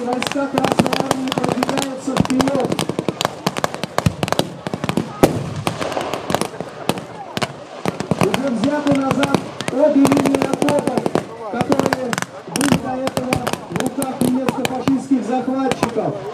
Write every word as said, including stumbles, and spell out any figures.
войска Красной Армии продвигаются вперед. Уже взяты назад обе линии окопов, которые были до этого в руках немецко-фашистских захватчиков.